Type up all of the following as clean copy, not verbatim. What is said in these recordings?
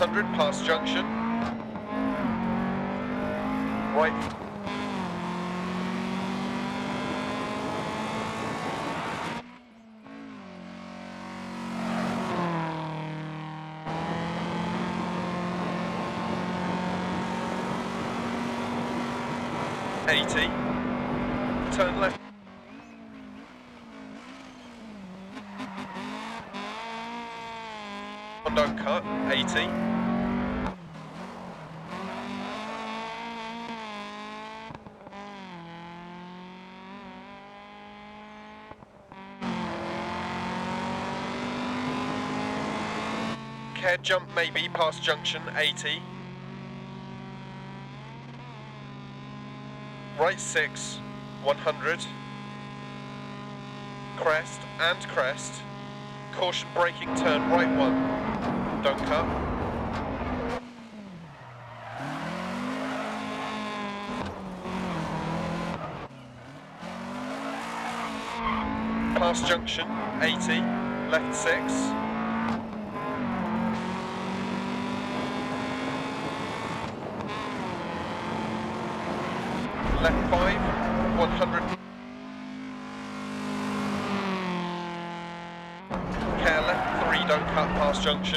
100 past junction. Right. .80. Turn left. Don't cut. 80. Care jump maybe past junction. 80. Right 6, 100. Crest and crest. Caution braking, turn right 1. Don't cut. Past junction, 80. Left 6. Left 5, 100. Care left 3, don't cut past junction.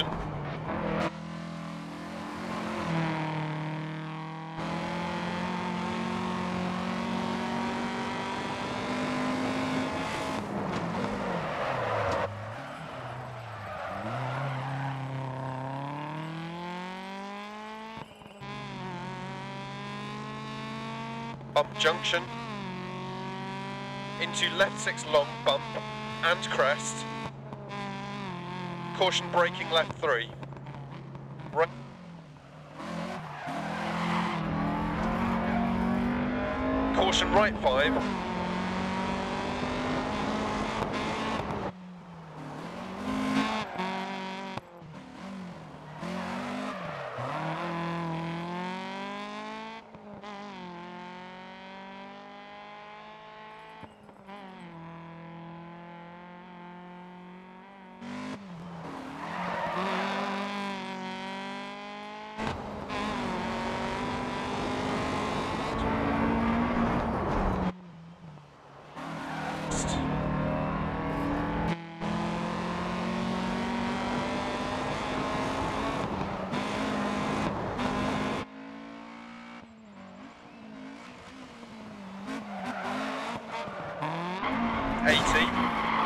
Bump junction. Into left 6 long bump and crest. Caution braking left 3. Right. Caution right 5. .80.